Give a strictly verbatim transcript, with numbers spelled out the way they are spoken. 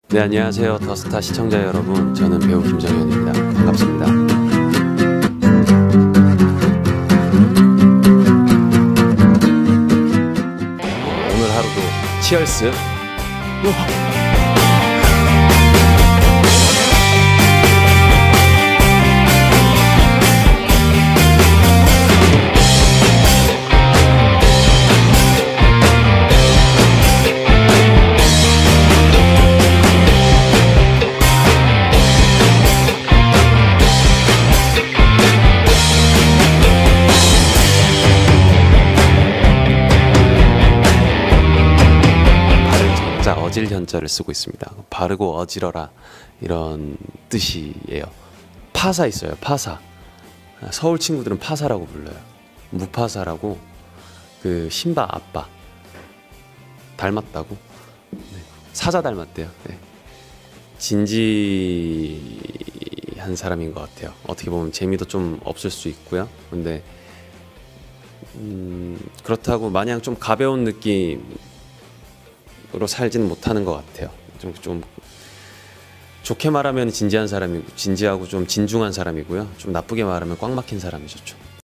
네, 안녕하세요. 더스타 시청자 여러분, 저는 배우 김정현입니다. 반갑습니다. 오늘 하루도 치얼스. 어질 현자를 쓰고 있습니다. 바르고 어지러라 이런 뜻이에요. 파사 있어요. 파사. 서울 친구들은 파사라고 불러요. 무파사라고. 그 신바 아빠 닮았다고. 네. 사자 닮았대요. 네. 진지한 사람인 것 같아요. 어떻게 보면 재미도 좀 없을 수 있고요. 근데 음, 그렇다고 마냥 좀 가벼운 느낌 으로 살지는 못하는 것 같아요. 좀, 좀 좋게 말하면 진지한 사람이고, 진지하고 좀 진중한 사람이고요. 좀 나쁘게 말하면 꽉 막힌 사람이죠. 좀.